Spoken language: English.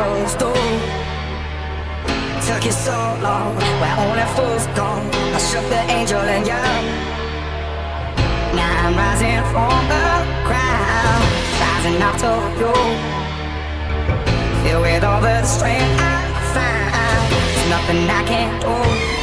closed door. Took you so long, where only fools go. I shook the angel in you. Now I'm rising from the ground, rising up to you. Filled with all the strength I find, there's nothing I can't do.